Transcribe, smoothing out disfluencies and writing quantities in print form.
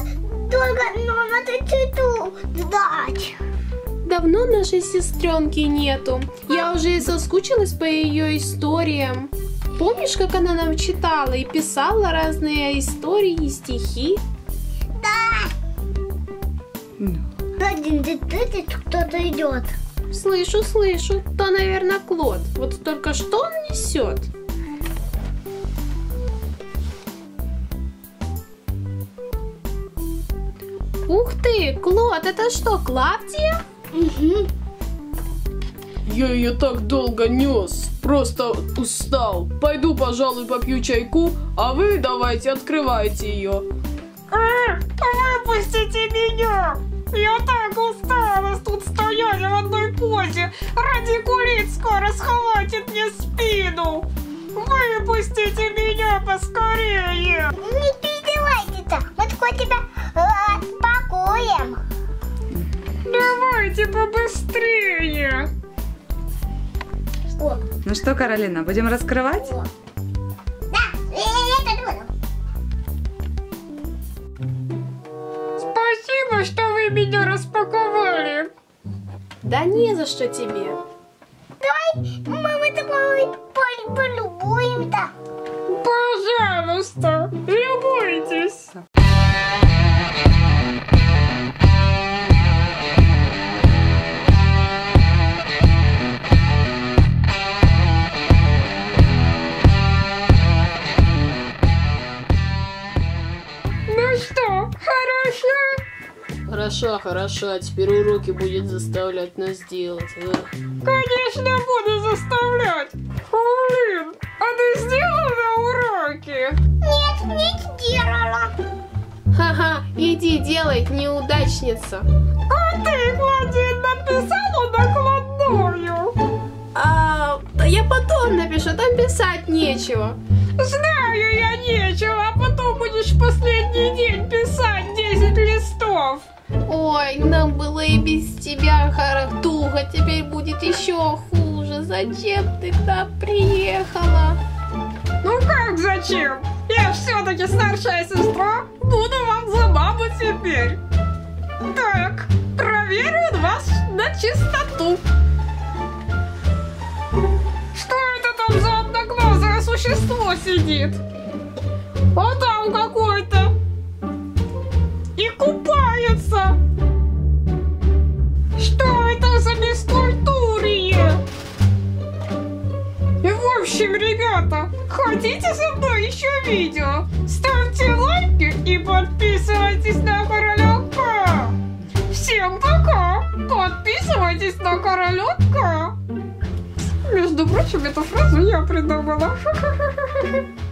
Только надо цвету дать. Давно нашей сестренки нету. Я уже и соскучилась по ее историям. Помнишь, как она нам читала и писала разные истории и стихи? Да. Кто-то идет. Слышу. То, наверное, Клод. Вот только что он несет? Ух ты, Клод, это что, Клавдия? Угу. Я ее так долго нес, просто устал. Пойду, пожалуй, попью чайку, а вы давайте открывайте ее. Выпустите меня! Я так устала тут стоять в одной позе. Радикулит скоро схватит мне спину. Выпустите меня поскорее! Не переживайте-то, мы только тебя покоем. Давайте побыстрее! О, Ну что, Каролина, будем раскрывать? о. Да, это буду. Спасибо, что вы меня распаковали. Да не за что тебе. Давай, мама, тобой полюбуем-то. Пожалуйста, любуйтесь. Ну что, хорошо? Хорошо, теперь уроки будет заставлять нас делать. Конечно, буду заставлять. Блин, а ты сделала уроки? Нет, не сделала. Ха-ха, иди делай, неудачница. А ты, Владимир, написала накладную? Да я потом напишу, там писать нечего. Знаю я нечего, а потом будешь последний день писать 10 листов. Ой, нам было и без тебя туго, теперь будет еще хуже. Зачем ты туда приехала? Ну как зачем? Я все-таки старшая сестра, буду вам за маму теперь. Так, проверю вас на чистоту. Что это там за одноглазое существо сидит? А там какой-то. И купается. Что это за бескультурье? И в общем, ребята, хотите со мной еще видео? Ставьте лайки и подписывайтесь на Королёка. Всем пока! Подписывайтесь на Королёка. Между прочим, эту фразу я придумала.